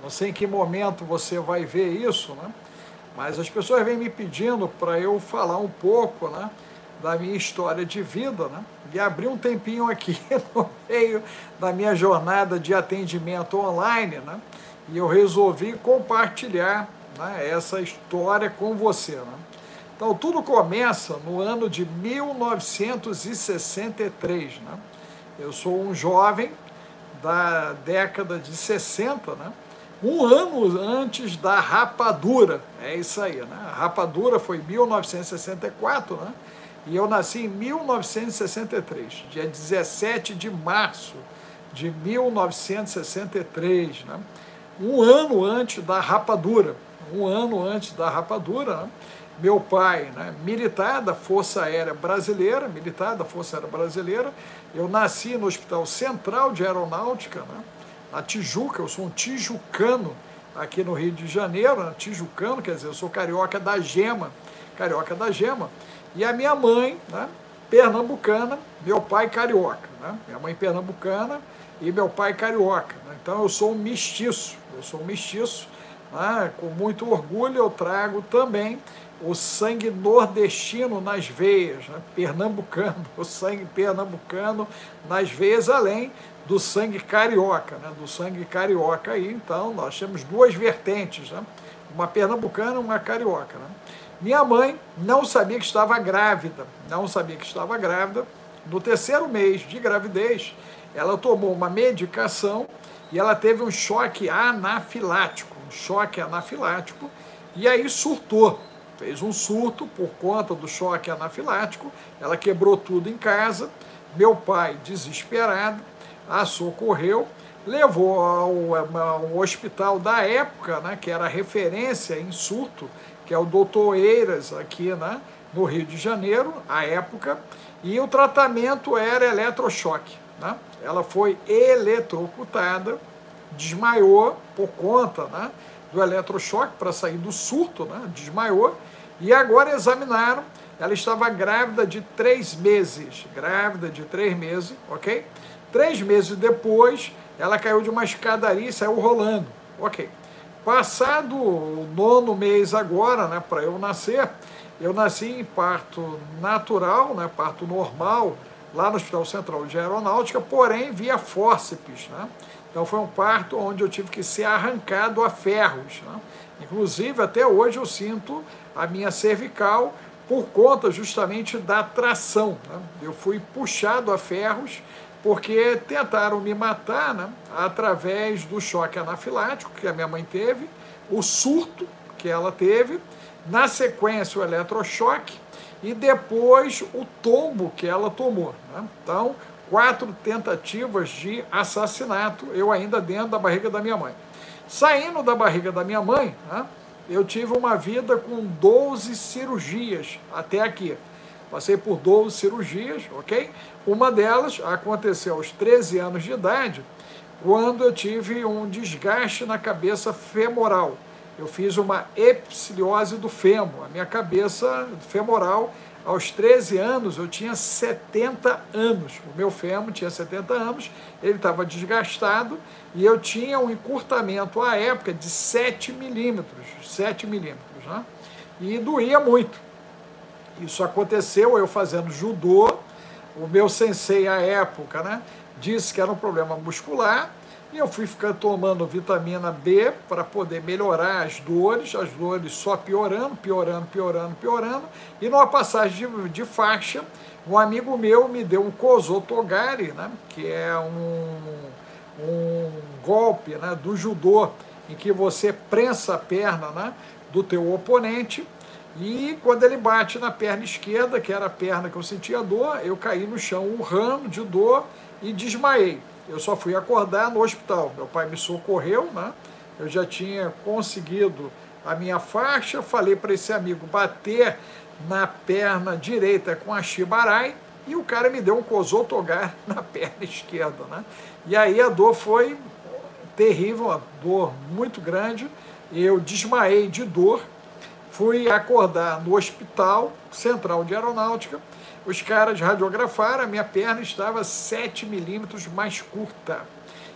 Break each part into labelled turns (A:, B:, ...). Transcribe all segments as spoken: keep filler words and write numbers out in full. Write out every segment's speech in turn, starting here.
A: Não sei em que momento você vai ver isso, né? Mas as pessoas vêm me pedindo para eu falar um pouco, né, da minha história de vida, né? E abrir um tempinho aqui no meio da minha jornada de atendimento online, né? E eu resolvi compartilhar, né, essa história com você, né? Então, tudo começa no ano de mil novecentos e sessenta e três, né? Eu sou um jovem da década de sessenta, né? Um ano antes da rapadura, é isso aí, né? A rapadura foi em mil novecentos e sessenta e quatro, né? E eu nasci em mil novecentos e sessenta e três, dia dezessete de março de mil novecentos e sessenta e três, né? Um ano antes da rapadura, um ano antes da rapadura, né? Meu pai, né, militar da Força Aérea Brasileira, militar da Força Aérea Brasileira, eu nasci no Hospital Central de Aeronáutica, né, na Tijuca, eu sou um tijucano aqui no Rio de Janeiro, né, tijucano, quer dizer, eu sou carioca da gema, carioca da gema, e a minha mãe, né, pernambucana, meu pai carioca, né, minha mãe pernambucana e meu pai carioca, né, então eu sou um mestiço, eu sou um mestiço, né, com muito orgulho eu trago também o sangue nordestino nas veias, né? Pernambucano, o sangue pernambucano nas veias, além do sangue carioca, né? Do sangue carioca aí, então nós temos duas vertentes, né? Uma pernambucana e uma carioca, né? Minha mãe não sabia que estava grávida, não sabia que estava grávida, no terceiro mês de gravidez, ela tomou uma medicação e ela teve um choque anafilático, um choque anafilático, e aí surtou. Fez um surto por conta do choque anafilático, ela quebrou tudo em casa, meu pai, desesperado, a socorreu, levou ao, ao hospital da época, né, que era referência em surto, que é o doutor Eiras, aqui, né, no Rio de Janeiro, à época, e o tratamento era eletrochoque, né? Ela foi eletrocutada, desmaiou por conta, né, do eletrochoque para sair do surto, né, desmaiou, e agora examinaram, ela estava grávida de três meses, grávida de três meses, ok? Três meses depois, ela caiu de uma escadaria e saiu rolando, ok? Passado o nono mês agora, né, para eu nascer, eu nasci em parto natural, né, parto normal, lá no Hospital Central de Aeronáutica, porém via fórceps, né? Então foi um parto onde eu tive que ser arrancado a ferros, né? Inclusive, até hoje eu sinto a minha cervical por conta justamente da tração, né? Eu fui puxado a ferros porque tentaram me matar, né, através do choque anafilático que a minha mãe teve, o surto que ela teve, na sequência o eletrochoque e depois o tombo que ela tomou, né? Então, quatro tentativas de assassinato, eu ainda dentro da barriga da minha mãe. Saindo da barriga da minha mãe, né, eu tive uma vida com doze cirurgias até aqui. Passei por doze cirurgias, ok? Uma delas aconteceu aos treze anos de idade, quando eu tive um desgaste na cabeça femoral. Eu fiz uma epiciliose do fêmur, a minha cabeça femoral, aos treze anos, eu tinha setenta anos, o meu fêmur tinha setenta anos, ele estava desgastado e eu tinha um encurtamento à época de sete milímetros, sete milímetros, né? E doía muito. Isso aconteceu eu fazendo judô, o meu sensei à época, né, disse que era um problema muscular, e eu fui ficar tomando vitamina B para poder melhorar as dores, as dores só piorando, piorando, piorando, piorando, e numa passagem de, de faixa, um amigo meu me deu um Kozotogari, né, que é um, um golpe, né, do judô, em que você prensa a perna, né, do teu oponente, e quando ele bate na perna esquerda, que era a perna que eu sentia dor, eu caí no chão urrando de dor e desmaiei. Eu só fui acordar no hospital. Meu pai me socorreu, né? Eu já tinha conseguido a minha faixa, falei para esse amigo bater na perna direita com a Shibarai e o cara me deu um Kozotogari na perna esquerda, né? E aí a dor foi terrível, uma dor muito grande, eu desmaiei de dor, fui acordar no Hospital Central de Aeronáutica, os caras radiografaram, a minha perna estava sete milímetros mais curta.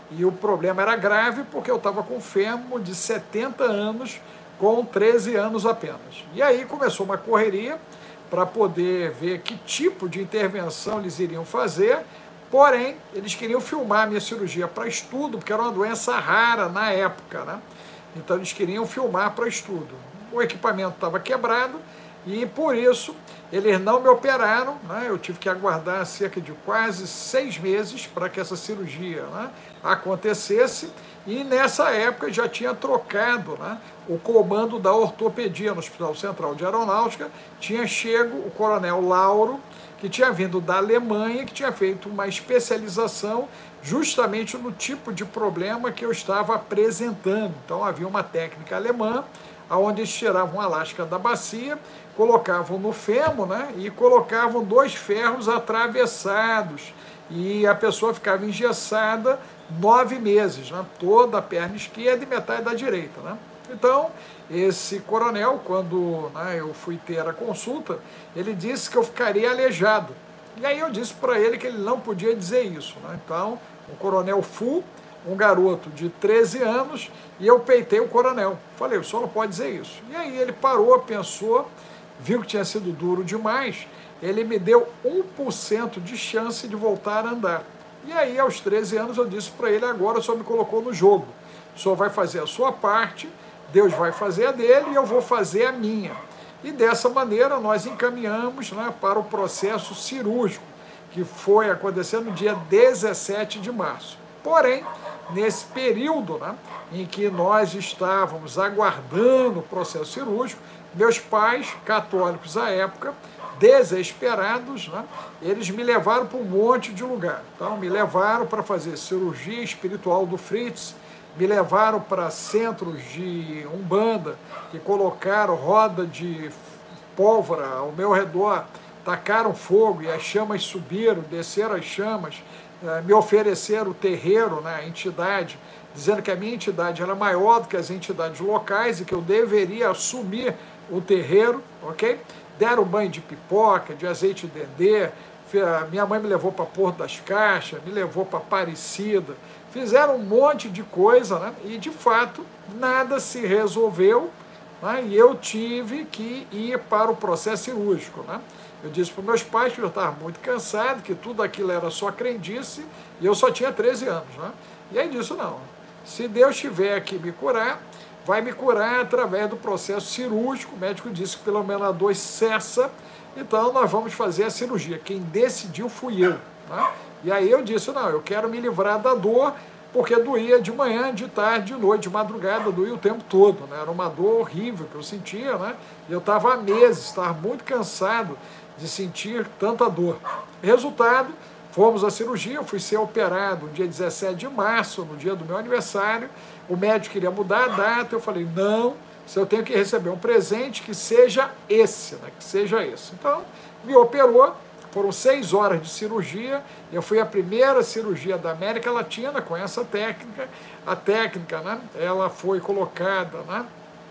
A: e o problema era grave porque eu estava com fêmur de setenta anos com treze anos apenas. E aí começou uma correria para poder ver que tipo de intervenção eles iriam fazer, porém, eles queriam filmar a minha cirurgia para estudo, porque era uma doença rara na época, né? Então eles queriam filmar para estudo. O equipamento estava quebrado e por isso eles não me operaram, né? Eu tive que aguardar cerca de quase seis meses para que essa cirurgia, né, acontecesse, e nessa época já tinha trocado, né, o comando da ortopedia no Hospital Central de Aeronáutica, tinha chego o coronel Lauro, que tinha vindo da Alemanha, que tinha feito uma especialização justamente no tipo de problema que eu estava apresentando. Então havia uma técnica alemã, onde eles tiravam a lasca da bacia, colocavam no fêmur, né, e colocavam dois ferros atravessados, e a pessoa ficava engessada nove meses, né, toda a perna esquerda e metade da direita, né. Então, esse coronel, quando, né, eu fui ter a consulta, ele disse que eu ficaria aleijado. E aí eu disse para ele que ele não podia dizer isso, né. Então, o coronel Fu, um garoto de treze anos, e eu peitei o coronel. Falei, o senhor não pode dizer isso. E aí ele parou, pensou, viu que tinha sido duro demais, ele me deu um por cento de chance de voltar a andar. E aí, aos treze anos, eu disse para ele, agora o senhor me colocou no jogo. O senhor vai fazer a sua parte, Deus vai fazer a dele e eu vou fazer a minha. E dessa maneira nós encaminhamos, né, para o processo cirúrgico, que foi acontecer no dia dezessete de março. Porém, nesse período, né, em que nós estávamos aguardando o processo cirúrgico, meus pais, católicos à época, desesperados, né, eles me levaram para um monte de lugar. Então, me levaram para fazer cirurgia espiritual do Fritz, me levaram para centros de umbanda, que colocaram roda de pólvora ao meu redor, tacaram fogo e as chamas subiram, desceram as chamas, me ofereceram o terreiro, né, a entidade, dizendo que a minha entidade era maior do que as entidades locais e que eu deveria assumir o terreiro, ok? Deram banho de pipoca, de azeite de dendê, minha mãe me levou para Porto das Caixas, me levou para Aparecida, fizeram um monte de coisa, né? E de fato nada se resolveu, né? E eu tive que ir para o processo cirúrgico, né? Eu disse para meus pais que eu estava muito cansado, que tudo aquilo era só crendice, e eu só tinha treze anos, né? E aí disse, não, se Deus tiver que me curar, vai me curar através do processo cirúrgico. O médico disse que pelo menos a dor cessa, então nós vamos fazer a cirurgia. Quem decidiu fui eu, né? E aí eu disse, não, eu quero me livrar da dor, porque doía de manhã, de tarde, de noite, de madrugada, doía o tempo todo, né? Era uma dor horrível que eu sentia, né? E eu estava há meses, estava muito cansado de sentir tanta dor. Resultado, fomos à cirurgia, eu fui ser operado no dia dezessete de março, no dia do meu aniversário. O médico queria mudar a data, eu falei, não, se eu tenho que receber um presente, que seja esse, né? Que seja esse. Então, me operou, foram seis horas de cirurgia, eu fui a primeira cirurgia da América Latina com essa técnica. A técnica, né, ela foi colocada, né,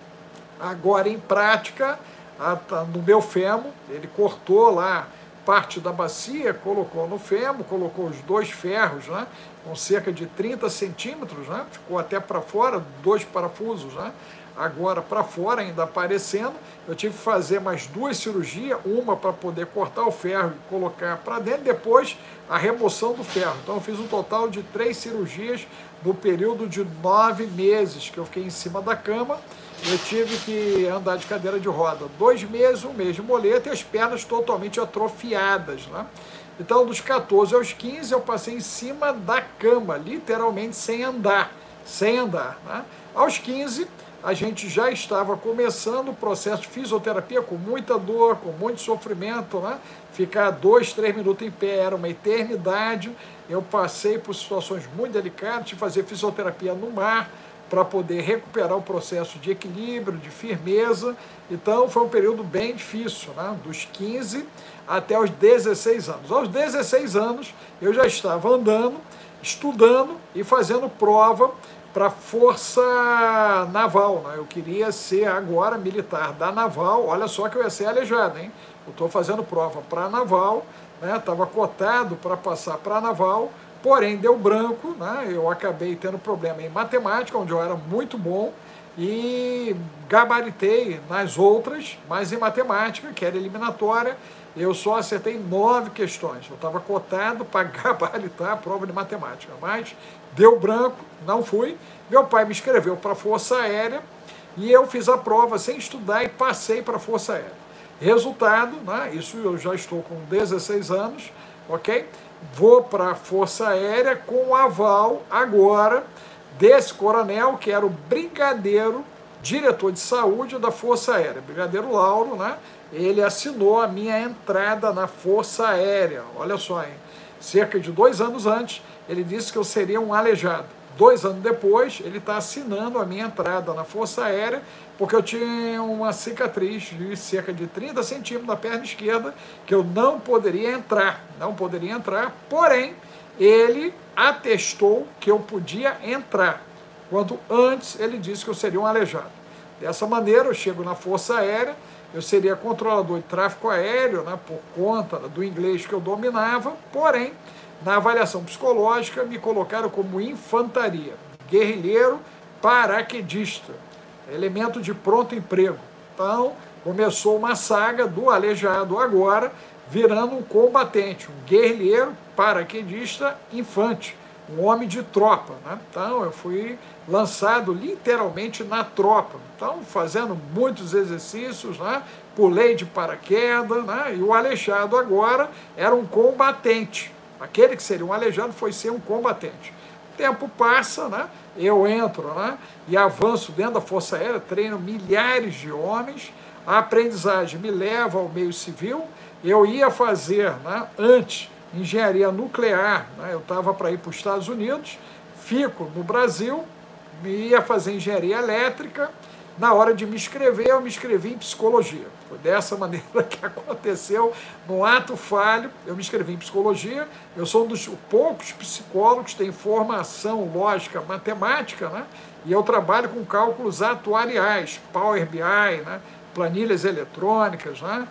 A: agora em prática no meu fêmur. Ele cortou lá parte da bacia, colocou no fêmur, colocou os dois ferros, né, com cerca de trinta centímetros, né, ficou até para fora, dois parafusos, né, agora para fora, ainda aparecendo. Eu tive que fazer mais duas cirurgias, uma para poder cortar o ferro e colocar para dentro, depois a remoção do ferro. Então eu fiz um total de três cirurgias no período de nove meses que eu fiquei em cima da cama. Eu tive que andar de cadeira de roda dois meses, um mês de muleta e as pernas totalmente atrofiadas, né? Então, dos quatorze aos quinze, eu passei em cima da cama, literalmente sem andar, sem andar, né? Aos quinze, a gente já estava começando o processo de fisioterapia com muita dor, com muito sofrimento, né? Ficar dois, três minutos em pé era uma eternidade. Eu passei por situações muito delicadas, de fazer fisioterapia no mar, para poder recuperar o processo de equilíbrio, de firmeza. Então, foi um período bem difícil, né? Dos quinze até os dezesseis anos. Aos dezesseis anos, eu já estava andando, estudando e fazendo prova para a Força Naval, né? Eu queria ser agora militar da Naval. Olha só que eu ia ser aleijado, hein? Eu estou fazendo prova para a Naval, né? Estava cotado para passar para a Naval, porém deu branco, né? Eu acabei tendo problema em matemática, onde eu era muito bom, e gabaritei nas outras, mas em matemática, que era eliminatória, eu só acertei nove questões. Eu estava cotado para gabaritar a prova de matemática, mas deu branco, não fui. Meu pai me inscreveu para a Força Aérea e eu fiz a prova sem estudar e passei para a Força Aérea. Resultado, né, isso eu já estou com dezesseis anos, ok? Vou para a Força Aérea com o aval agora desse coronel, que era o brigadeiro diretor de saúde da Força Aérea, Brigadeiro Lauro, né? Ele assinou a minha entrada na Força Aérea. Olha só, hein? Cerca de dois anos antes, ele disse que eu seria um aleijado. Dois anos depois, ele está assinando a minha entrada na Força Aérea, porque eu tinha uma cicatriz de cerca de trinta centímetros na perna esquerda, que eu não poderia entrar, não poderia entrar, porém, ele atestou que eu podia entrar, quando antes ele disse que eu seria um aleijado. Dessa maneira, eu chego na Força Aérea, eu seria controlador de tráfego aéreo, né, por conta do inglês que eu dominava, porém, na avaliação psicológica, me colocaram como infantaria, guerrilheiro paraquedista, elemento de pronto emprego. Então, começou uma saga do aleijado agora, virando um combatente, um guerrilheiro paraquedista infante, um homem de tropa, né? Então, eu fui lançado literalmente na tropa. Então, fazendo muitos exercícios, né? Pulei de paraquedas, né? E o aleijado agora era um combatente. Aquele que seria um aleijado foi ser um combatente. O tempo passa, né? Eu entro, né? E avanço dentro da Força Aérea, treino milhares de homens, a aprendizagem me leva ao meio civil. Eu ia fazer, né, antes, engenharia nuclear, né? Eu estava para ir para os Estados Unidos, fico no Brasil, ia fazer engenharia elétrica. Na hora de me inscrever, eu me inscrevi em psicologia. Foi dessa maneira que aconteceu, no ato falho, eu me inscrevi em psicologia. Eu sou um dos poucos psicólogos que tem formação lógica matemática, né? E eu trabalho com cálculos atuariais, Power B I, né? Planilhas eletrônicas, né?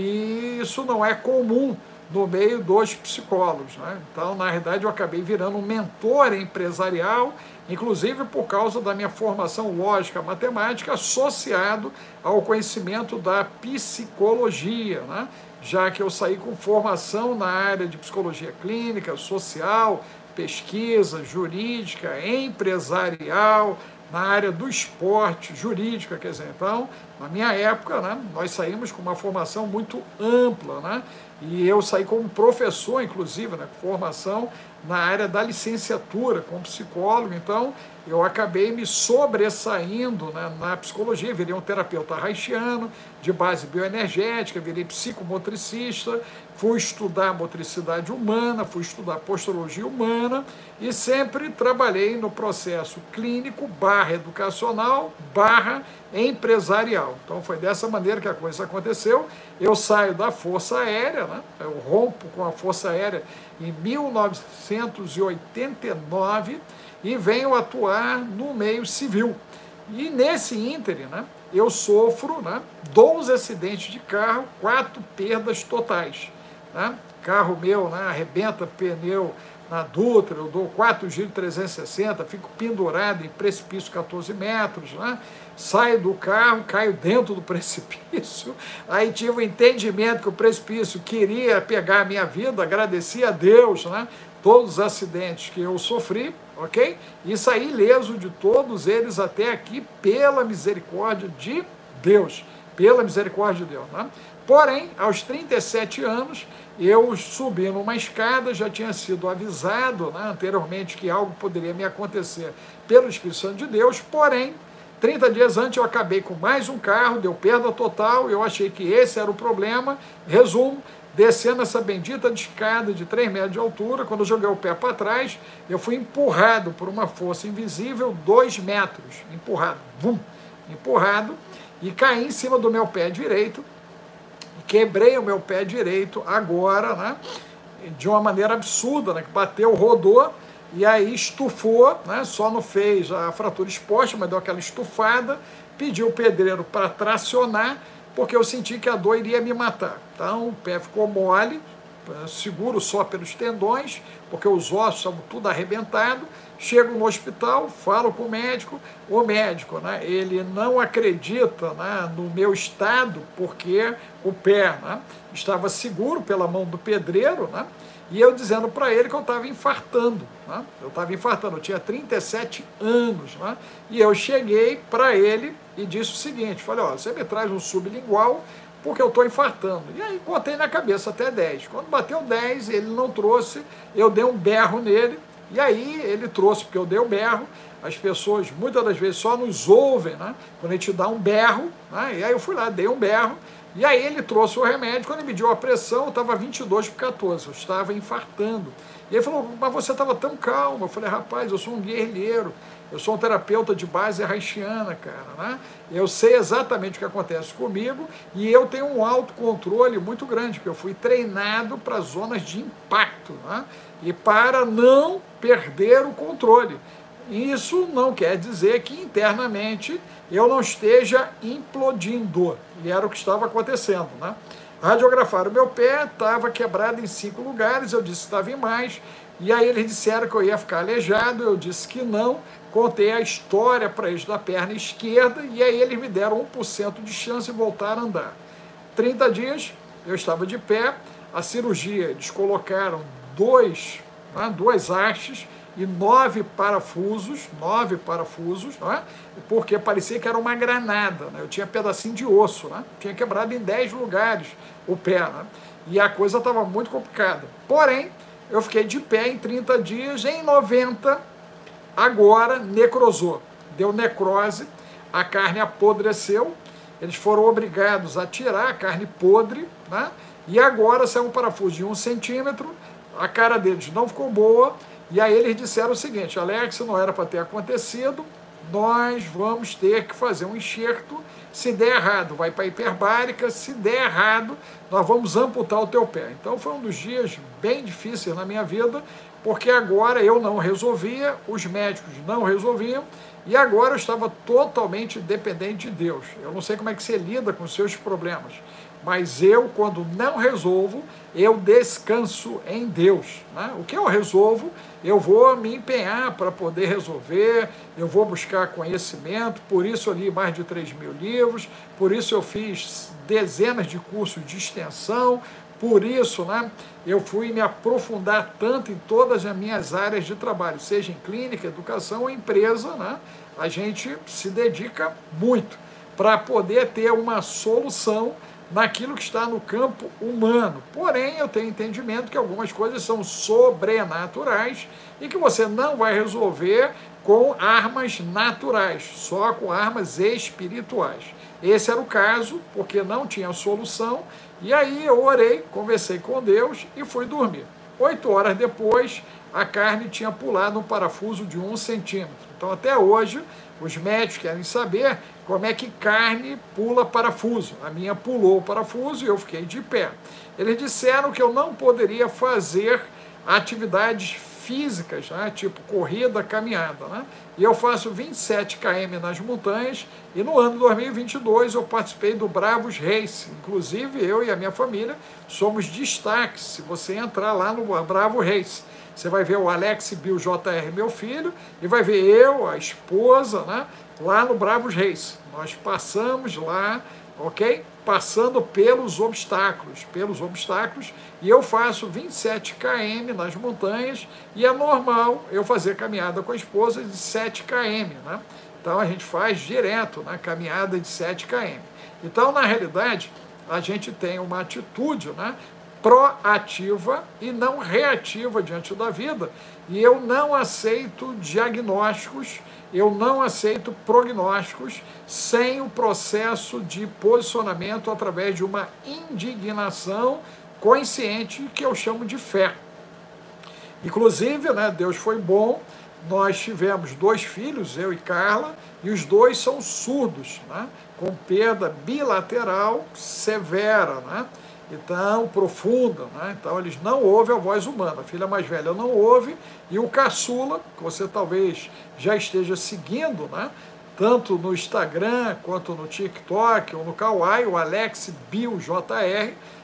A: E isso não é comum no meio dos psicólogos, né? Então, na realidade, eu acabei virando um mentor empresarial, inclusive por causa da minha formação lógica matemática, associado ao conhecimento da psicologia, né? Já que eu saí com formação na área de psicologia clínica, social, pesquisa, jurídica, empresarial, na área do esporte, jurídica, quer dizer, então, na minha época, né, nós saímos com uma formação muito ampla, né? E eu saí como professor, inclusive, né, formação na área da licenciatura, como psicólogo. Então, eu acabei me sobressaindo, né, na psicologia, virei um terapeuta haitiano, de base bioenergética, virei psicomotricista, fui estudar motricidade humana, fui estudar posturologia humana e sempre trabalhei no processo clínico, barra educacional, barra empresarial. Então, foi dessa maneira que a coisa aconteceu. Eu saio da Força Aérea, né? Eu rompo com a Força Aérea em mil novecentos e oitenta e nove e venho atuar no meio civil. E nesse ínterim, né, eu sofro, né, doze acidentes de carro, quatro perdas totais. Né? Carro meu, né, arrebenta pneu na Dutra, eu dou quatro giros trezentos e sessenta, fico pendurado em precipício quatorze metros, né? Saio do carro, caio dentro do precipício, aí tive o entendimento que o precipício queria pegar a minha vida, agradeci a Deus, né? Todos os acidentes que eu sofri, ok? E saí ileso de todos eles até aqui pela misericórdia de Deus, pela misericórdia de Deus, né? Porém, aos trinta e sete anos, eu subi numa escada, já tinha sido avisado, né, anteriormente que algo poderia me acontecer pelo Espírito Santo de Deus, porém, trinta dias antes eu acabei com mais um carro, deu perda total, eu achei que esse era o problema. Resumo, descendo essa bendita de escada de três metros de altura, quando eu joguei o pé para trás, eu fui empurrado por uma força invisível, dois metros, empurrado, vum, empurrado, e caí em cima do meu pé direito, quebrei o meu pé direito agora, né, de uma maneira absurda, né, que bateu, rodou, e aí estufou, né, só não fez a fratura exposta, mas deu aquela estufada, pedi o pedreiro para tracionar, porque eu senti que a dor iria me matar. Então o pé ficou mole, seguro só pelos tendões, porque os ossos estavam tudo arrebentados. Chego no hospital, falo com o médico, o médico, né, ele não acredita, né, no meu estado, porque o pé, né, estava seguro pela mão do pedreiro, né, e eu dizendo para ele que eu estava infartando, né, eu estava infartando, eu tinha trinta e sete anos, né, e eu cheguei para ele e disse o seguinte, falei, ó, você me traz um sublingual, porque eu estou infartando. E aí botei na cabeça até dez. Quando bateu dez, ele não trouxe, eu dei um berro nele, e aí ele trouxe, porque eu dei o berro, as pessoas muitas das vezes só nos ouvem, né, quando a gente dá um berro, né, e aí eu fui lá, dei um berro, e aí ele trouxe o remédio, quando ele mediu a pressão, eu estava vinte e dois por quatorze, eu estava infartando. E ele falou, mas você estava tão calmo. Eu falei, rapaz, eu sou um guerrilheiro, eu sou um terapeuta de base haitiana, cara, né? Eu sei exatamente o que acontece comigo e eu tenho um autocontrole muito grande, porque eu fui treinado para zonas de impacto, né? E para não perder o controle. Isso não quer dizer que internamente eu não esteja implodindo, e era o que estava acontecendo, né? Radiografaram meu pé, estava quebrado em cinco lugares, eu disse que estava em mais, e aí eles disseram que eu ia ficar aleijado, eu disse que não, contei a história para eles da perna esquerda, e aí eles me deram um por cento de chance de voltar a andar. trinta dias, eu estava de pé, a cirurgia, eles colocaram dois, né, duas hastes, e nove parafusos, nove parafusos, né? Porque parecia que era uma granada, né? Eu tinha pedacinho de osso, né? Tinha quebrado em dez lugares o pé, né? E a coisa estava muito complicada. Porém, eu fiquei de pé em trinta dias, em noventa, agora necrosou. Deu necrose, a carne apodreceu, eles foram obrigados a tirar a carne podre, né? E agora saiu um parafuso de um centímetro, a cara deles não ficou boa. E aí eles disseram o seguinte, Alex, não era para ter acontecido, nós vamos ter que fazer um enxerto, se der errado, vai para a hiperbárica, se der errado, nós vamos amputar o teu pé. Então foi um dos dias bem difíceis na minha vida, porque agora eu não resolvia, os médicos não resolviam, e agora eu estava totalmente dependente de Deus. Eu não sei como é que você lida com os seus problemas, mas eu, quando não resolvo, eu descanso em Deus, né? O que eu resolvo, eu vou me empenhar para poder resolver, eu vou buscar conhecimento, por isso eu li mais de três mil livros, por isso eu fiz dezenas de cursos de extensão, por isso, né, eu fui me aprofundar tanto em todas as minhas áreas de trabalho, seja em clínica, educação ou empresa, né, a gente se dedica muito para poder ter uma solução naquilo que está no campo humano. Porém, eu tenho entendimento que algumas coisas são sobrenaturais e que você não vai resolver com armas naturais, só com armas espirituais. Esse era o caso, porque não tinha solução, e aí eu orei, conversei com Deus e fui dormir. Oito horas depois, a carne tinha pulado um parafuso de um centímetro. Então, até hoje, os médicos querem saber como é que carne pula parafuso. A minha pulou o parafuso e eu fiquei de pé. Eles disseram que eu não poderia fazer atividades físicas, né, tipo corrida, caminhada, né? E eu faço vinte e sete quilômetros nas montanhas e no ano de dois mil e vinte e dois eu participei do Bravos Race. Inclusive eu e a minha família somos destaques. Se você entrar lá no Bravo Race, você vai ver o Alex Bill J R, meu filho, e vai ver eu, a esposa, né, lá no Bravos Race. Nós passamos lá, ok? Passando pelos obstáculos, pelos obstáculos, e eu faço vinte e sete quilômetros nas montanhas, e é normal eu fazer caminhada com a esposa de sete quilômetros, né? Então a gente faz direto, né, caminhada de sete quilômetros. Então, na realidade, a gente tem uma atitude, né, proativa e não reativa diante da vida, e eu não aceito diagnósticos, eu não aceito prognósticos sem o processo de posicionamento através de uma indignação consciente que eu chamo de fé. Inclusive, né, Deus foi bom, nós tivemos dois filhos, eu e Carla, e os dois são surdos, né, com perda bilateral severa, né? Então, profunda, né? Então eles não ouvem a voz humana, a filha mais velha não ouve, e o caçula, que você talvez já esteja seguindo, né, tanto no Instagram, quanto no TikTok, ou no Kawaii, o Alex Bill J R,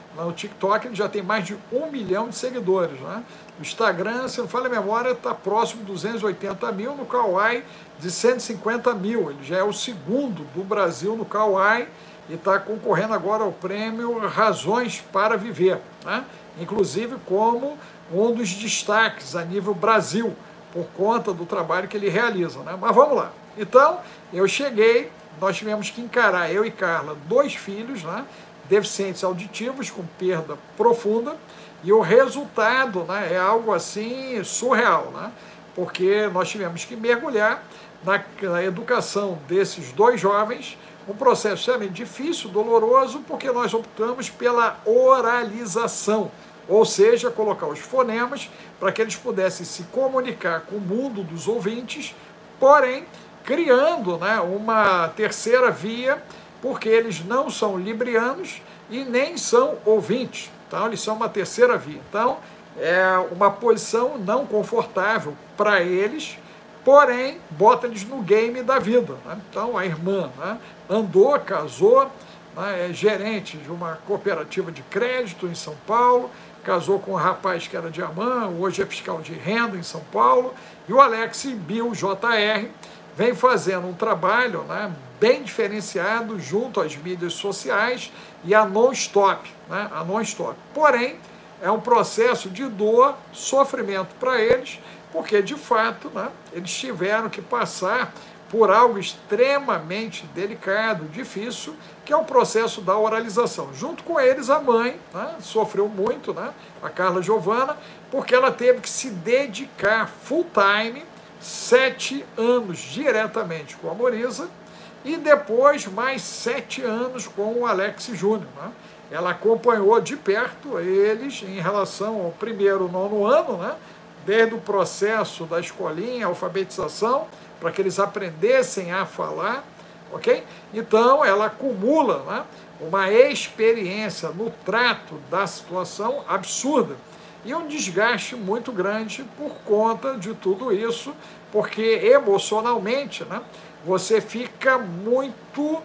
A: No TikTok ele já tem mais de um milhão de seguidores, né? No Instagram, se não falha a memória, está próximo de duzentos e oitenta mil, no Kawaii de cento e cinquenta mil. Ele já é o segundo do Brasil no Kawaii e está concorrendo agora ao prêmio Razões para Viver, né? Inclusive como um dos destaques a nível Brasil, por conta do trabalho que ele realiza, né? Mas vamos lá. Então, eu cheguei, nós tivemos que encarar, eu e Carla, dois filhos, né, deficientes auditivos com perda profunda, e o resultado, né, é algo assim surreal, né? Porque nós tivemos que mergulhar na, na educação desses dois jovens, um processo extremamente difícil, doloroso, porque nós optamos pela oralização, ou seja, colocar os fonemas para que eles pudessem se comunicar com o mundo dos ouvintes, porém criando, né, uma terceira via, porque eles não são librianos e nem são ouvintes, então eles são uma terceira via. Então é uma posição não confortável para eles, porém bota eles no game da vida, né? Então a irmã, né, andou, casou, né, é gerente de uma cooperativa de crédito em São Paulo, casou com um rapaz que era de Amã, hoje é fiscal de renda em São Paulo, e o Alex Bill J R vem fazendo um trabalho, né, bem diferenciado junto às mídias sociais e a Non-Stop, né, a Non-Stop. Porém, é um processo de dor, sofrimento para eles, porque de fato, né, eles tiveram que passar por algo extremamente delicado, difícil, que é o processo da oralização. Junto com eles, a mãe, né, sofreu muito, né, a Carla Giovana, porque ela teve que se dedicar full time, sete anos diretamente com a Morisa, e depois mais sete anos com o Alex Júnior, né? Ela acompanhou de perto eles em relação ao primeiro nono ano, né, desde o processo da escolinha, alfabetização, para que eles aprendessem a falar, ok? Então, ela acumula, né, uma experiência no trato da situação absurda e um desgaste muito grande por conta de tudo isso, porque emocionalmente, né, você fica muito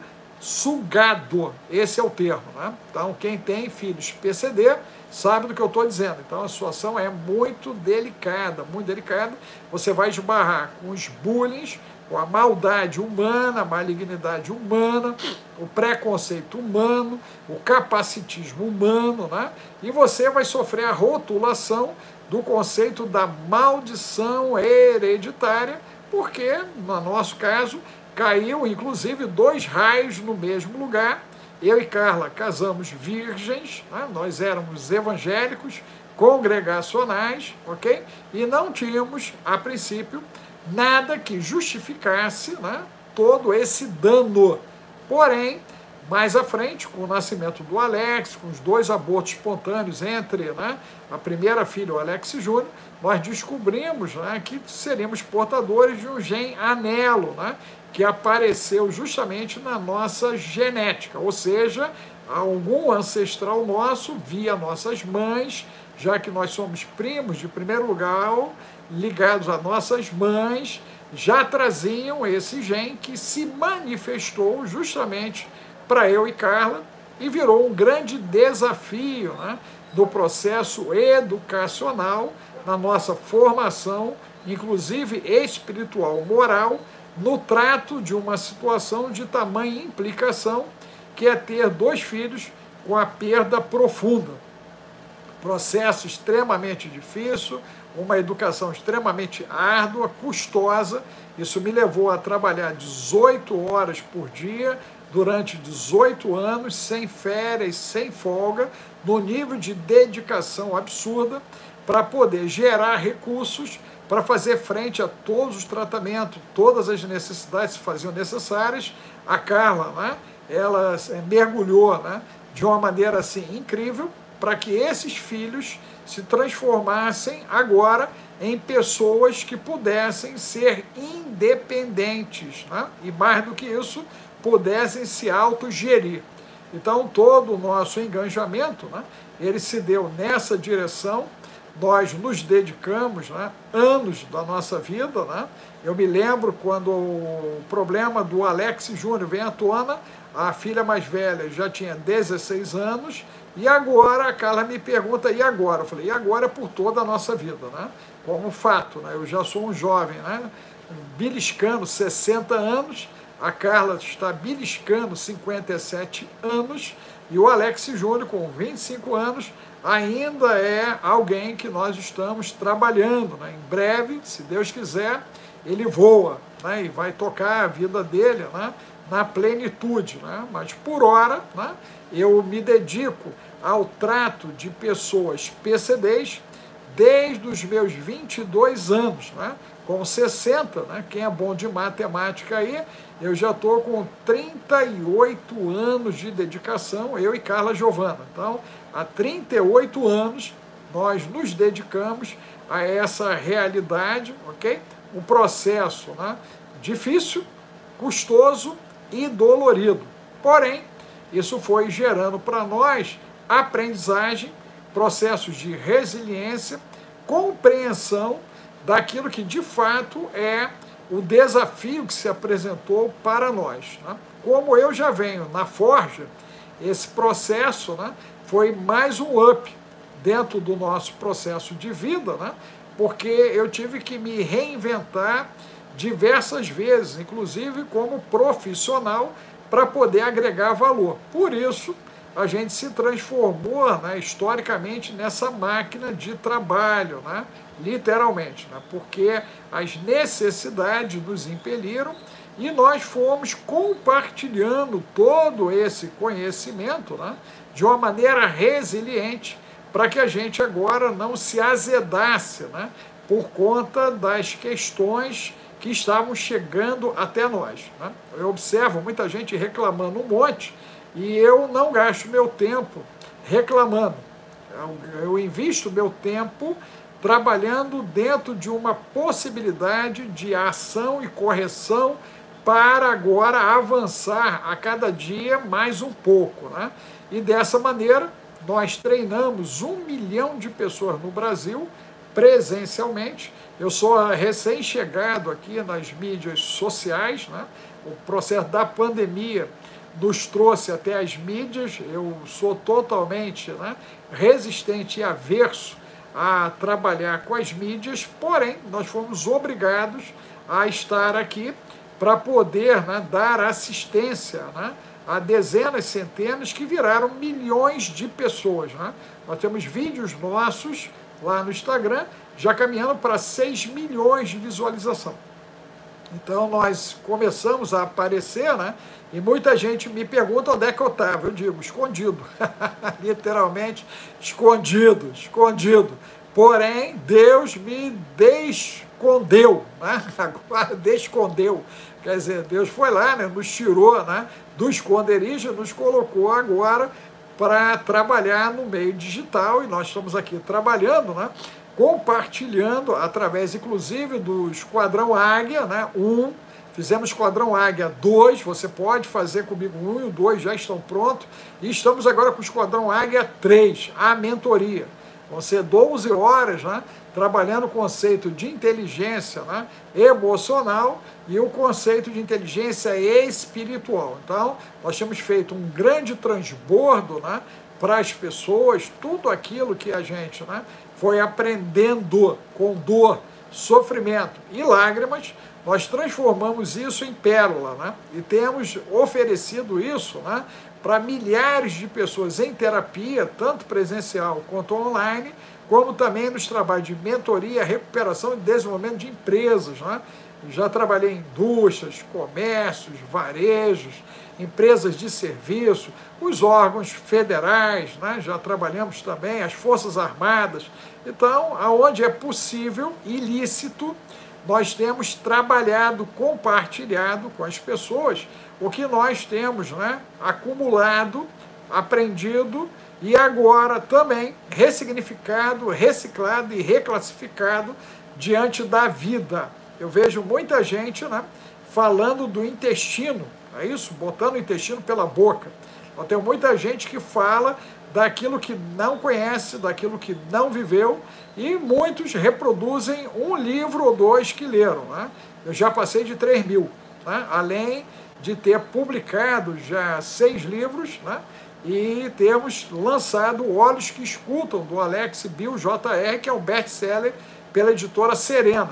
A: sugado, esse é o termo, né? Então, quem tem filhos P C D sabe do que eu estou dizendo. Então, a situação é muito delicada, muito delicada. Você vai esbarrar com os bullying, com a maldade humana, a malignidade humana, o preconceito humano, o capacitismo humano, né? E você vai sofrer a rotulação do conceito da maldição hereditária, porque, no nosso caso, caiu, inclusive, dois raios no mesmo lugar. Eu e Carla casamos virgens, né? Nós éramos evangélicos, congregacionais, ok? E não tínhamos, a princípio, nada que justificasse, né, todo esse dano. Porém, mais à frente, com o nascimento do Alex, com os dois abortos espontâneos entre, né, a primeira filha, o Alex Júnior, nós descobrimos, né, que seríamos portadores de um gene anelo, né, que apareceu justamente na nossa genética, ou seja, algum ancestral nosso, via nossas mães, já que nós somos primos de primeiro lugar, ligados a nossas mães, já traziam esse gene que se manifestou justamente para eu e Carla e virou um grande desafio, né, do processo educacional, na nossa formação, inclusive espiritual, moral, no trato de uma situação de tamanha implicação, que é ter dois filhos com a perda profunda. Processo extremamente difícil, uma educação extremamente árdua, custosa. Isso me levou a trabalhar dezoito horas por dia, durante dezoito anos, sem férias, sem folga, no nível de dedicação absurda, para poder gerar recursos para fazer frente a todos os tratamentos, todas as necessidades que se faziam necessárias. A Carla, né, ela mergulhou, né, de uma maneira assim incrível, para que esses filhos se transformassem agora em pessoas que pudessem ser independentes, né, e mais do que isso, pudessem se autogerir. Então, todo o nosso engajamento, né, ele se deu nessa direção, nós nos dedicamos, né, anos da nossa vida, né? Eu me lembro quando o problema do Alex Júnior vem à tona, a filha mais velha já tinha dezesseis anos, e agora a Carla me pergunta, e agora? Eu falei, e agora é por toda a nossa vida, né? Como fato, né? Eu já sou um jovem, né? Beliscando sessenta anos, a Carla está beliscando cinquenta e sete anos, e o Alex Júnior, com vinte e cinco anos, ainda é alguém que nós estamos trabalhando, né? Em breve, se Deus quiser, ele voa, né? E vai tocar a vida dele, né, na plenitude, né? Mas por hora, né, eu me dedico ao trato de pessoas P C Ds desde os meus vinte e dois anos, né? Com sessenta, né? Quem é bom de matemática aí, eu já estou com trinta e oito anos de dedicação, eu e Carla Giovana. Então, há trinta e oito anos, nós nos dedicamos a essa realidade, ok? Um processo, né, difícil, custoso e dolorido. Porém, isso foi gerando para nós aprendizagem, processos de resiliência, compreensão daquilo que de fato é o desafio que se apresentou para nós, né? Como eu já venho na Forja, esse processo, né, foi mais um up dentro do nosso processo de vida, né? Porque eu tive que me reinventar diversas vezes, inclusive como profissional, para poder agregar valor. Por isso, a gente se transformou, né, historicamente nessa máquina de trabalho, né, literalmente, né, porque as necessidades nos impeliram e nós fomos compartilhando todo esse conhecimento, né, de uma maneira resiliente, para que a gente agora não se azedasse, né, por conta das questões que estavam chegando até nós, né. Eu observo muita gente reclamando um monte e eu não gasto meu tempo reclamando. Eu, eu invisto meu tempo trabalhando dentro de uma possibilidade de ação e correção para agora avançar a cada dia mais um pouco, né. E dessa maneira, nós treinamos um milhão de pessoas no Brasil, presencialmente. Eu sou recém-chegado aqui nas mídias sociais, né? O processo da pandemia nos trouxe até as mídias. Eu sou totalmente, né, resistente e averso a trabalhar com as mídias, porém, nós fomos obrigados a estar aqui para poder, né, dar assistência, né, a dezenas, centenas, que viraram milhões de pessoas, né? Nós temos vídeos nossos lá no Instagram, já caminhando para seis milhões de visualização. Então, nós começamos a aparecer, né? E muita gente me pergunta onde é que eu estava. Eu digo, escondido. Literalmente, escondido, escondido. Porém, Deus me descondeu, né? Agora, descondeu. Quer dizer, Deus foi lá, né, nos tirou, né, do esconderijo, nos colocou agora para trabalhar no meio digital, e nós estamos aqui trabalhando, né, compartilhando através, inclusive, do Esquadrão Águia, né, um, fizemos Esquadrão Águia dois, você pode fazer comigo um e o dois já estão prontos, e estamos agora com o Esquadrão Águia três, a mentoria. Vão ser doze horas, né, trabalhando o conceito de inteligência, né, emocional e o conceito de inteligência espiritual. Então, nós temos feito um grande transbordo, né, para as pessoas, tudo aquilo que a gente, né, foi aprendendo com dor, sofrimento e lágrimas, nós transformamos isso em pérola, né, e temos oferecido isso, né, para milhares de pessoas em terapia, tanto presencial quanto online, como também nos trabalhos de mentoria, recuperação e desenvolvimento de empresas, né? Já trabalhei em indústrias, comércios, varejos, empresas de serviço, os órgãos federais, né? Já trabalhamos também, as Forças Armadas. Então, aonde é possível, ilícito, nós temos trabalhado, compartilhado com as pessoas o que nós temos, né, acumulado, aprendido e agora também ressignificado, reciclado e reclassificado diante da vida. Eu vejo muita gente, né, falando do intestino, é isso? Botando o intestino pela boca. Eu tenho muita gente que fala daquilo que não conhece, daquilo que não viveu, e muitos reproduzem um livro ou dois que leram, né? Eu já passei de três mil, né? Além de ter publicado já seis livros, né? E temos lançado Olhos que Escutam, do Alex Bill J R, que é um best-seller pela editora Serena.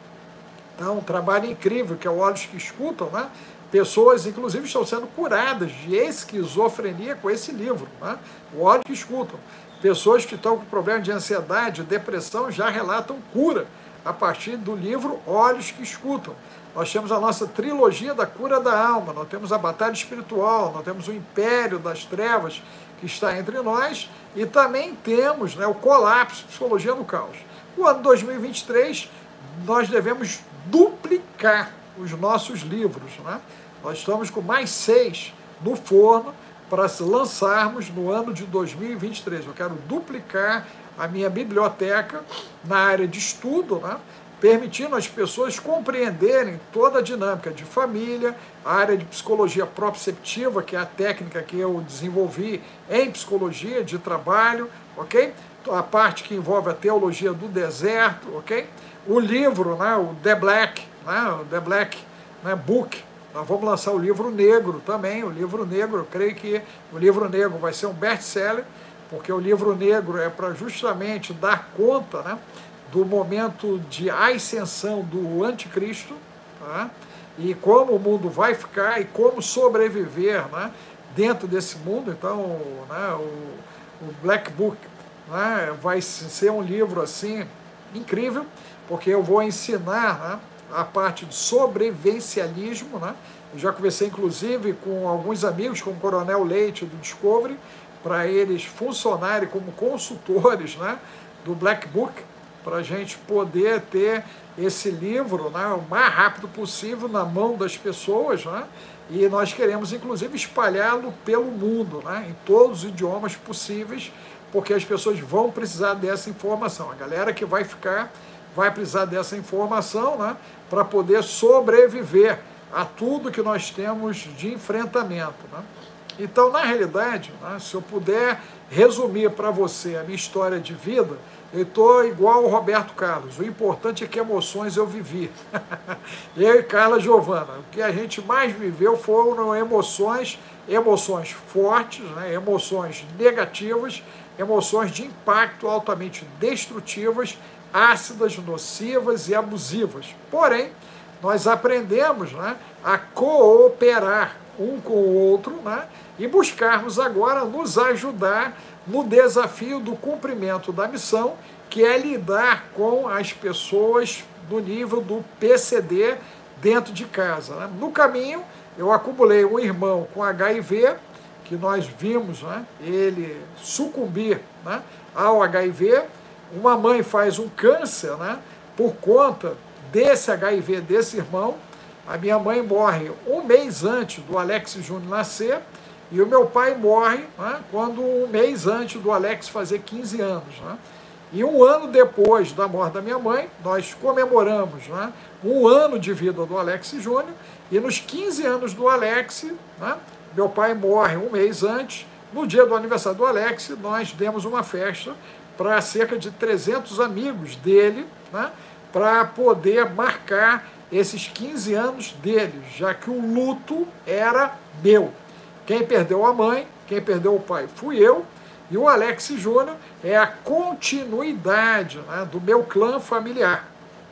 A: Então, um trabalho incrível, que é o Olhos que Escutam, né? Pessoas, inclusive, estão sendo curadas de esquizofrenia com esse livro, né? O Olhos que Escutam. Pessoas que estão com problema de ansiedade, depressão, já relatam cura a partir do livro Olhos que Escutam. Nós temos a nossa trilogia da cura da alma, nós temos a batalha espiritual, nós temos o império das trevas que está entre nós, e também temos, né, o colapso, psicologia no caos. O ano dois mil e vinte e três, nós devemos duplicar os nossos livros, né? Nós estamos com mais seis no forno para lançarmos no ano de dois mil e vinte e três. Eu quero duplicar a minha biblioteca na área de estudo, né? Permitindo as pessoas compreenderem toda a dinâmica de família, a área de psicologia proprioceptiva, que é a técnica que eu desenvolvi em psicologia de trabalho, ok? A parte que envolve a teologia do deserto, ok? O livro, né, o The Black, né, o The Black, né, Book. Nós vamos lançar o livro negro também. O livro negro, eu creio que o livro negro vai ser um best-seller, porque o livro negro é para justamente dar conta, né, do momento de ascensão do anticristo, tá? E como o mundo vai ficar e como sobreviver, né, dentro desse mundo. Então, né, o, o Black Book, né, vai ser um livro assim incrível, porque eu vou ensinar, né, a parte de sobrevivencialismo, né? Eu já conversei inclusive com alguns amigos, como o Coronel Leite do Discovery, para eles funcionarem como consultores, né, do Black Book, para a gente poder ter esse livro, né, o mais rápido possível na mão das pessoas, né? E nós queremos inclusive espalhá-lo pelo mundo, né, em todos os idiomas possíveis, porque as pessoas vão precisar dessa informação. A galera que vai ficar vai precisar dessa informação, né, para poder sobreviver a tudo que nós temos de enfrentamento, né? Então, na realidade, né, se eu puder resumir para você a minha história de vida, eu estou igual o Roberto Carlos. O importante é que emoções eu vivi. Eu e Carla Giovana, o que a gente mais viveu foram emoções, emoções fortes, né, emoções negativas, emoções de impacto altamente destrutivas, ácidas, nocivas e abusivas. Porém, nós aprendemos, né, a cooperar um com o outro, né, e buscarmos agora nos ajudar no desafio do cumprimento da missão, que é lidar com as pessoas do nível do P C D dentro de casa, né? No caminho, eu acumulei um irmão com H I V, que nós vimos, né, ele sucumbir, né, ao H I V. Uma mãe faz um câncer, né, por conta desse H I V desse irmão. A minha mãe morre um mês antes do Alex Júnior nascer, e o meu pai morre, né, quando um mês antes do Alex fazer quinze anos. Né? E um ano depois da morte da minha mãe, nós comemoramos, né, um ano de vida do Alex Júnior, e nos quinze anos do Alex, né, meu pai morre um mês antes. No dia do aniversário do Alex, nós demos uma festa para cerca de trezentos amigos dele, né, para poder marcar esses quinze anos dele, já que o luto era meu. Quem perdeu a mãe, quem perdeu o pai fui eu, e o Alex Júnior é a continuidade, né, do meu clã familiar.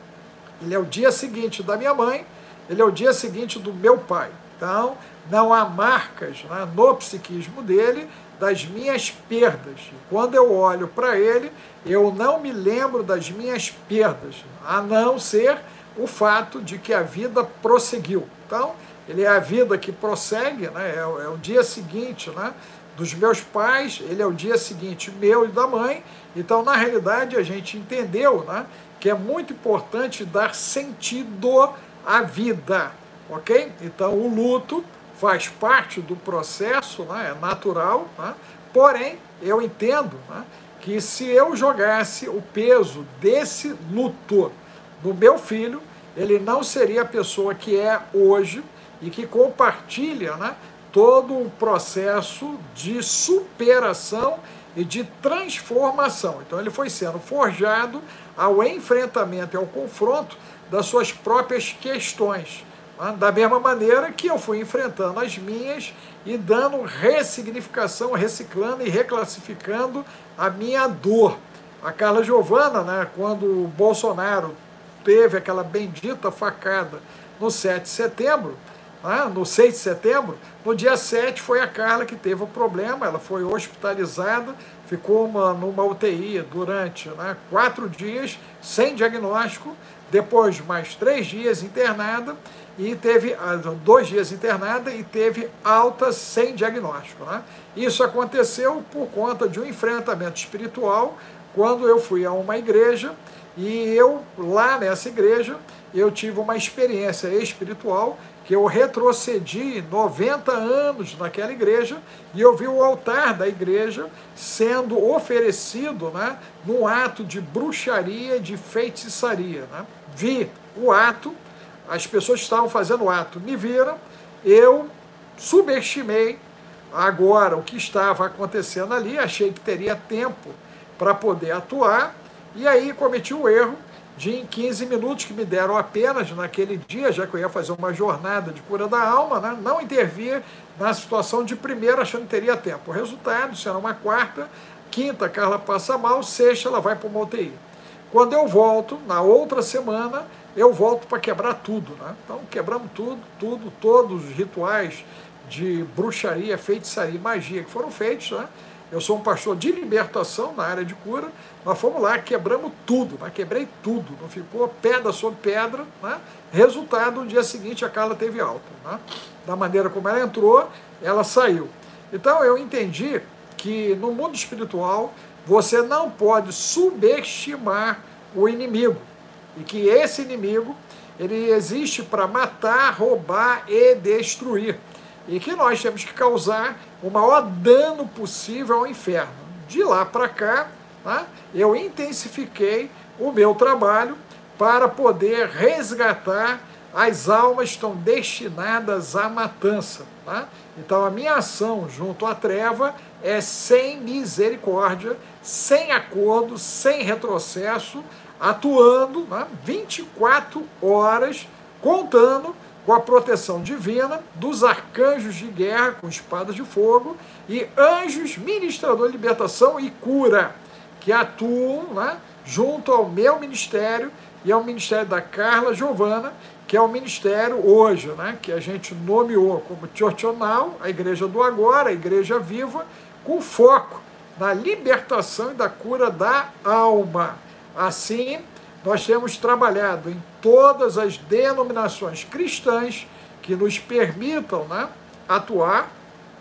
A: Ele é o dia seguinte da minha mãe, ele é o dia seguinte do meu pai. Então, não há marcas, né, no psiquismo dele das minhas perdas. E quando eu olho para ele, eu não me lembro das minhas perdas, a não ser o fato de que a vida prosseguiu. Então, ele é a vida que prossegue, né? é, é o dia seguinte, né, dos meus pais, ele é o dia seguinte meu e da mãe. Então, na realidade, a gente entendeu, né, que é muito importante dar sentido à vida, ok? Então, o luto faz parte do processo, né, é natural, né? Porém, eu entendo, né, que se eu jogasse o peso desse luto no meu filho, ele não seria a pessoa que é hoje e que compartilha, né, todo o processo de superação e de transformação. Então ele foi sendo forjado ao enfrentamento e ao confronto das suas próprias questões, né? Da mesma maneira que eu fui enfrentando as minhas e dando ressignificação, reciclando e reclassificando a minha dor. A Carla Giovana, né, quando o Bolsonaro teve aquela bendita facada no sete de setembro, né, no seis de setembro, no dia sete foi a Carla que teve o problema, ela foi hospitalizada, ficou uma, numa U T I durante, né, quatro dias, sem diagnóstico, depois mais três dias internada, e teve dois dias internada e teve alta sem diagnóstico, né? Isso aconteceu por conta de um enfrentamento espiritual, quando eu fui a uma igreja, e eu, lá nessa igreja, eu tive uma experiência espiritual, que eu retrocedi noventa anos naquela igreja, e eu vi o altar da igreja sendo oferecido, né, num ato de bruxaria, de feitiçaria, né? Vi o ato, as pessoas que estavam fazendo o ato me viram, eu subestimei agora o que estava acontecendo ali, achei que teria tempo para poder atuar, e aí cometi o erro de, em quinze minutos que me deram apenas naquele dia, já que eu ia fazer uma jornada de cura da alma, né, não intervir na situação de primeira, achando que teria tempo. O resultado será uma quarta, quinta, Carla passa mal, sexta, ela vai para uma U T I. Quando eu volto, na outra semana, eu volto para quebrar tudo, né? Então, quebramos tudo, tudo, todos os rituais de bruxaria, feitiçaria e magia que foram feitos, né? Eu sou um pastor de libertação na área de cura, nós fomos lá, quebramos tudo, né? Quebrei tudo, não ficou pedra sobre pedra, né? Resultado, no dia seguinte a Carla teve alta, né? Da maneira como ela entrou, ela saiu. Então, eu entendi que no mundo espiritual, você não pode subestimar o inimigo, e que esse inimigo, ele existe para matar, roubar e destruir, e que nós temos que causar o maior dano possível ao inferno. De lá para cá, tá, eu intensifiquei o meu trabalho para poder resgatar as almas que estão destinadas à matança. Tá? Então a minha ação junto à treva é sem misericórdia, sem acordo, sem retrocesso, atuando, né, vinte e quatro horas, contando com a proteção divina dos arcanjos de guerra com espadas de fogo e anjos ministrador de libertação e cura, que atuam, né, junto ao meu ministério e ao ministério da Carla Giovana, que é o ministério hoje, né, que a gente nomeou como Churchonal, a Igreja do Agora, a Igreja Viva, com foco na libertação e da cura da alma. Assim, nós temos trabalhado em todas as denominações cristãs que nos permitam, né, atuar.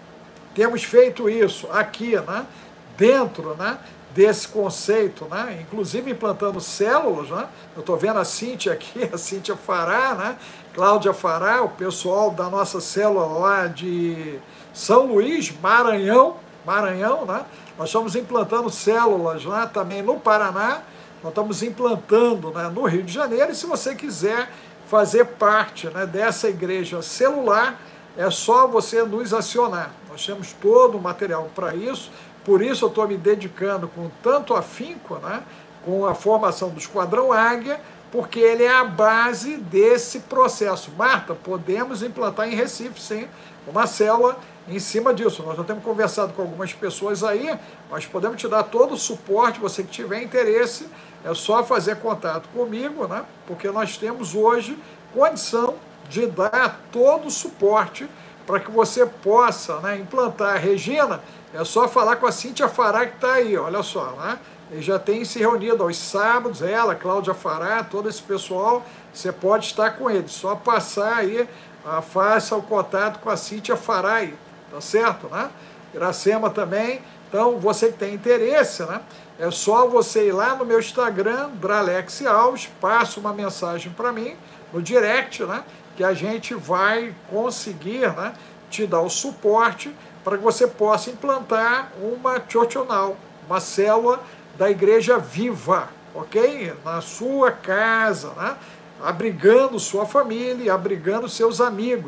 A: Temos feito isso aqui, né, dentro, né, desse conceito, né, inclusive implantando células, né. Eu estou vendo a Cíntia aqui, a Cíntia Fará, né, Cláudia Fará, o pessoal da nossa célula lá de São Luís, Maranhão, Maranhão, né. Nós estamos implantando células lá também no Paraná. Nós estamos implantando, né, no Rio de Janeiro, e se você quiser fazer parte, né, dessa igreja celular, é só você nos acionar. Nós temos todo o material para isso, por isso eu estou me dedicando com tanto afinco, né, com a formação do Esquadrão Águia, porque ele é a base desse processo. Marta, podemos implantar em Recife, sim, uma célula em cima disso. Nós já temos conversado com algumas pessoas aí, nós podemos te dar todo o suporte, você que tiver interesse, é só fazer contato comigo, né? Porque nós temos hoje condição de dar todo o suporte para que você possa, né, implantar. Regina, é só falar com a Cíntia Fará que está aí, olha só, né? Ele já tem se reunido aos sábados, ela, Cláudia Fará, todo esse pessoal, você pode estar com eles, só passar aí, ah, faça o contato com a Cíntia Fará aí, tá certo, né? Iracema também. Então, você que tem interesse, né, é só você ir lá no meu Instagram, Dralex Alves, passa uma mensagem para mim, no direct, né, que a gente vai conseguir, né, te dar o suporte para que você possa implantar uma Churchonal, uma célula da Igreja Viva, ok? Na sua casa, né, abrigando sua família, abrigando seus amigos,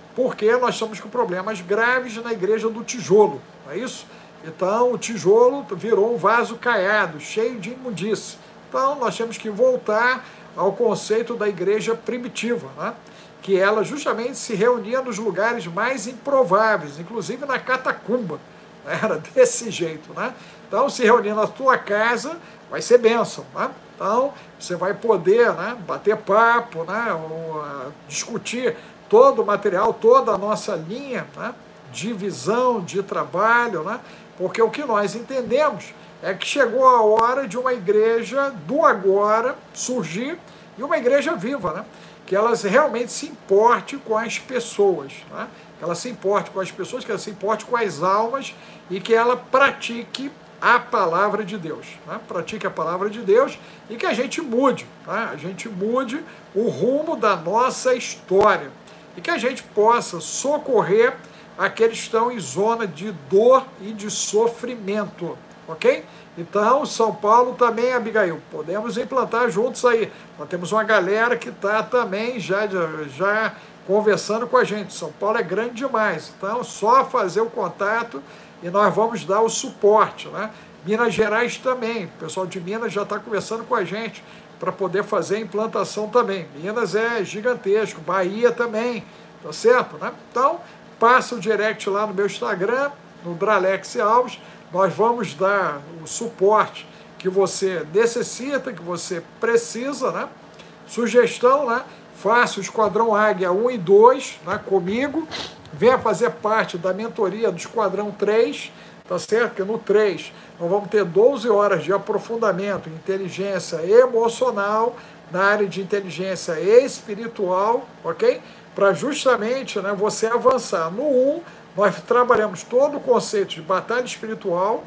A: porque nós estamos com problemas graves na igreja do tijolo, não é isso? Então, o tijolo virou um vaso caiado, cheio de imundície. Então, nós temos que voltar ao conceito da igreja primitiva, né? Que ela justamente se reunia nos lugares mais improváveis, inclusive na catacumba. Era desse jeito, né? Então, se reunir na tua casa vai ser bênção, né? Então, você vai poder, né, bater papo, né, ou, uh, discutir todo o material, toda a nossa linha, né, de visão, de trabalho, né? Porque o que nós entendemos é que chegou a hora de uma igreja do agora surgir, e uma igreja viva, né? Que elas realmente se importe com as pessoas, né? Que ela se importe com as pessoas, que ela se importe com as almas e que ela pratique a palavra de Deus, né? Pratique a palavra de Deus e que a gente mude, né? A gente mude o rumo da nossa história e que a gente possa socorrer aqueles que estão em zona de dor e de sofrimento, ok? Então, São Paulo também, Abigail, podemos implantar juntos aí. Nós temos uma galera que está também já, já conversando com a gente. São Paulo é grande demais, então só fazer o contato e nós vamos dar o suporte, né? Minas Gerais também, o pessoal de Minas já está conversando com a gente para poder fazer a implantação também. Minas é gigantesco, Bahia também, tá certo, né? Então, passa o direct lá no meu Instagram, no Dralex Alves, nós vamos dar o suporte que você necessita, que você precisa, né? Sugestão, né? Faça o Esquadrão Águia um e dois, né, comigo, venha fazer parte da mentoria do Esquadrão três, tá certo? Que no três nós vamos ter doze horas de aprofundamento em inteligência emocional, na área de inteligência espiritual, ok? Para justamente, né, você avançar. No um, nós trabalhamos todo o conceito de batalha espiritual.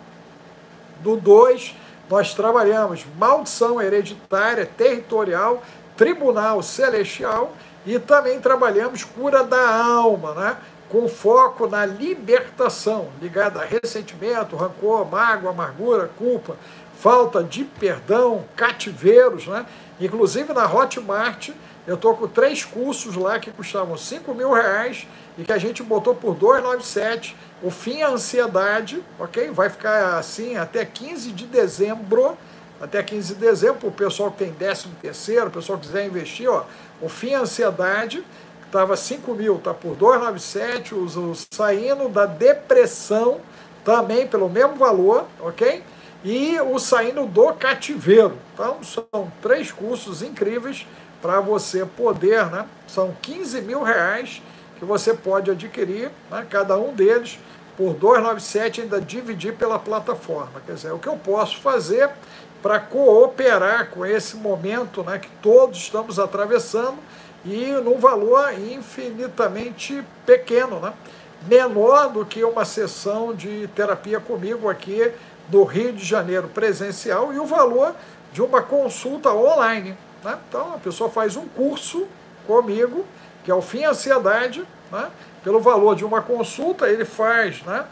A: No dois, nós trabalhamos maldição hereditária, territorial, tribunal celestial e também trabalhamos cura da alma, né? Com foco na libertação, ligada a ressentimento, rancor, mágoa, amargura, culpa, falta de perdão, cativeiros, né? Inclusive na Hotmart, eu estou com três cursos lá que custavam cinco mil reais e que a gente botou por duzentos e noventa e sete. O fim é a ansiedade, ok? Vai ficar assim até quinze de dezembro. Até quinze de dezembro, o pessoal que tem décimo terceiro, o pessoal que quiser investir, ó, o fim é a ansiedade, que estava cinco mil, está por duzentos e noventa e sete, o, o saindo da depressão, também pelo mesmo valor, ok? E o saindo do cativeiro. Então, são três cursos incríveis para você poder, né? São quinze mil reais que você pode adquirir, né, cada um deles, por duzentos e noventa e sete, ainda dividir pela plataforma. Quer dizer, o que eu posso fazer para cooperar com esse momento, né, que todos estamos atravessando e num valor infinitamente pequeno, né, menor do que uma sessão de terapia comigo aqui no Rio de Janeiro presencial e o valor de uma consulta online, né? Então a pessoa faz um curso comigo, que é o Fim Ansiedade, né, pelo valor de uma consulta, ele faz, né,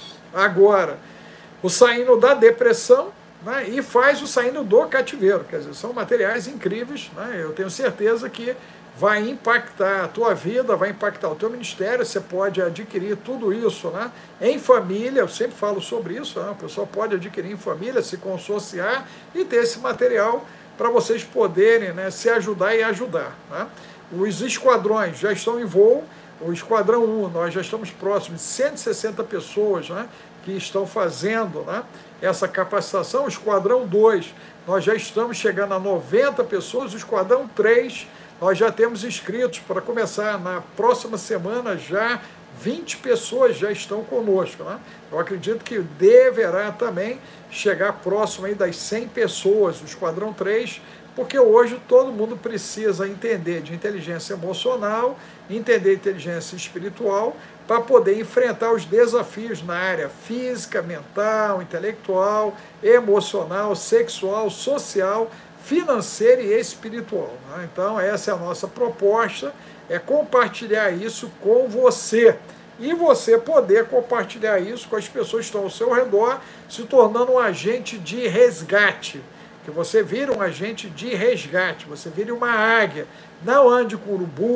A: agora o saindo da depressão, né, e faz o saindo do cativeiro. Quer dizer, são materiais incríveis, né, eu tenho certeza que vai impactar a tua vida, vai impactar o teu ministério, você pode adquirir tudo isso, né, em família, eu sempre falo sobre isso, né, a pessoa pode adquirir em família, se consociar e ter esse material para vocês poderem, né, se ajudar e ajudar, né. Os esquadrões já estão em voo, o Esquadrão um, nós já estamos próximos de cento e sessenta pessoas, né, que estão fazendo, né, essa capacitação. O Esquadrão dois, nós já estamos chegando a noventa pessoas. O Esquadrão três, nós já temos inscritos para começar na próxima semana, já vinte pessoas já estão conosco, né? Eu acredito que deverá também chegar próximo aí das cem pessoas, o Esquadrão três, porque hoje todo mundo precisa entender de inteligência emocional, entender inteligência espiritual, para poder enfrentar os desafios na área física, mental, intelectual, emocional, sexual, social, financeira e espiritual, né? Então essa é a nossa proposta, é compartilhar isso com você. E você poder compartilhar isso com as pessoas que estão ao seu redor, se tornando um agente de resgate. Que você vire um agente de resgate, você vire uma águia. Não ande com urubu,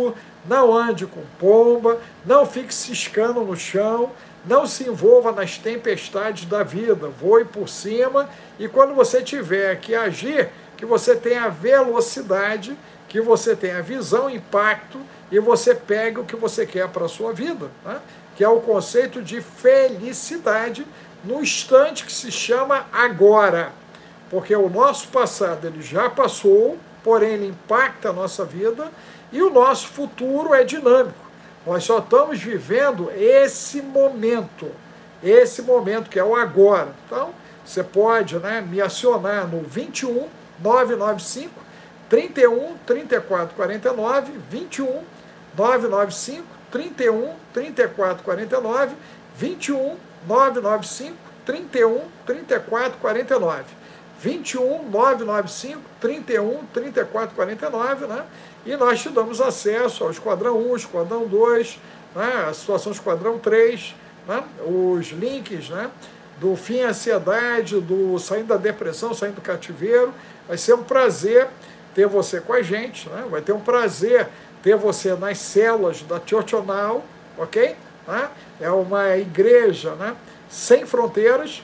A: não ande com pomba, não fique ciscando no chão, não se envolva nas tempestades da vida, voe por cima, e quando você tiver que agir, que você tenha velocidade, que você tenha visão, impacto, e você pegue o que você quer para a sua vida, né? Que é o conceito de felicidade no instante que se chama agora. Porque o nosso passado ele já passou, porém ele impacta a nossa vida, e o nosso futuro é dinâmico. Nós só estamos vivendo esse momento, esse momento que é o agora. Então, você pode, né, me acionar no vinte e um, nove nove cinco, trinta e um, trinta e quatro, quarenta e nove, vinte e um, nove nove cinco, trinta e um, trinta e quatro, quarenta e nove, vinte e um, nove nove cinco, trinta e um, trinta e quatro, quarenta e nove. vinte e um, nove nove cinco, trinta e um, trinta e quatro, quarenta e nove, né? E nós te damos acesso ao Esquadrão um, Esquadrão dois, né? A situação Esquadrão três, né? Os links, né? Do Fim à Ansiedade, do Saindo da Depressão, Saindo do Cativeiro. Vai ser um prazer ter você com a gente, né? Vai ter um prazer ter você nas células da Church Now, ok? Né? É uma igreja, né, sem fronteiras,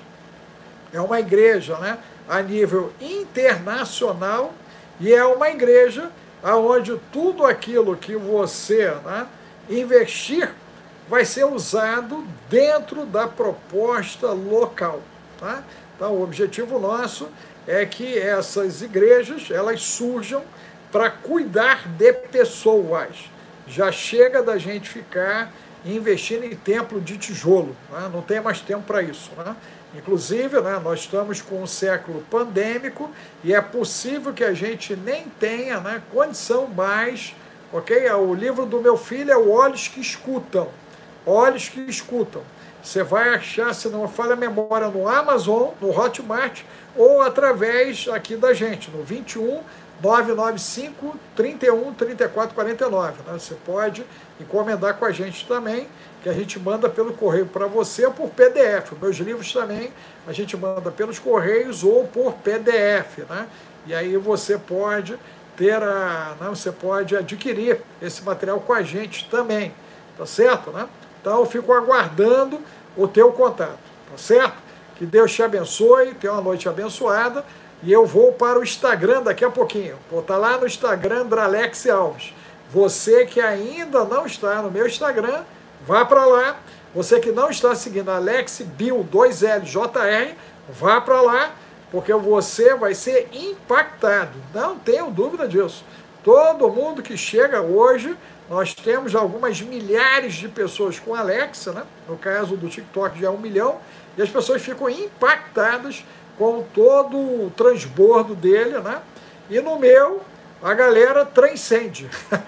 A: é uma igreja, né, a nível internacional, e é uma igreja onde tudo aquilo que você, né, investir vai ser usado dentro da proposta local. Tá? Então, o objetivo nosso é que essas igrejas elas surjam para cuidar de pessoas. Já chega da gente ficar investindo em templo de tijolo, né? Não tem mais tempo para isso, né? Inclusive, né, nós estamos com um século pandêmico e é possível que a gente nem tenha, né, condição mais, ok? O livro do meu filho é o Olhos que Escutam, Olhos que Escutam. Você vai achar, se não falha a memória, no Amazon, no Hotmart, ou através aqui da gente, no vinte e um, nove nove cinco, trinta e um, trinta e quatro, quarenta e nove. Né? Você pode encomendar com a gente também, que a gente manda pelo correio para você ou por P D F. Meus livros também a gente manda pelos correios ou por P D F. Né? E aí você pode ter a, né? Você pode adquirir esse material com a gente também. Tá certo? Né? Então eu fico aguardando o teu contato. Tá certo? Que Deus te abençoe, tenha uma noite abençoada. E eu vou para o Instagram daqui a pouquinho. Vou estar lá no Instagram da Alex Alves. Você que ainda não está no meu Instagram, vá para lá. Você que não está seguindo Alex Bill dois L J R, vá para lá, porque você vai ser impactado. Não tenho dúvida disso. Todo mundo que chega hoje, nós temos algumas milhares de pessoas com Alexa, né? No caso do TikTok já é um milhão, e as pessoas ficam impactadas com todo o transbordo dele, né? E no meu, a galera transcende.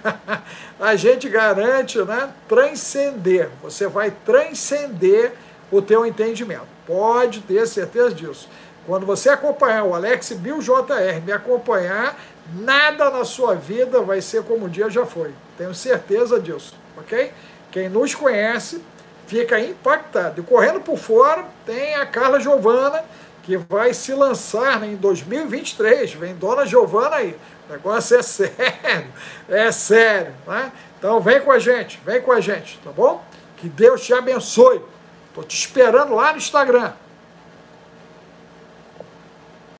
A: A gente garante, né, transcender. Você vai transcender o teu entendimento. Pode ter certeza disso. Quando você acompanhar o Alex Bill J R, me acompanhar, nada na sua vida vai ser como um dia já foi. Tenho certeza disso, ok? Quem nos conhece fica impactado. E correndo por fora, tem a Carla Giovana, que vai se lançar, né, em dois mil e vinte e três. Vem Dona Giovana aí. O negócio é sério, é sério, né? Então vem com a gente, vem com a gente, tá bom? Que Deus te abençoe. Estou te esperando lá no Instagram.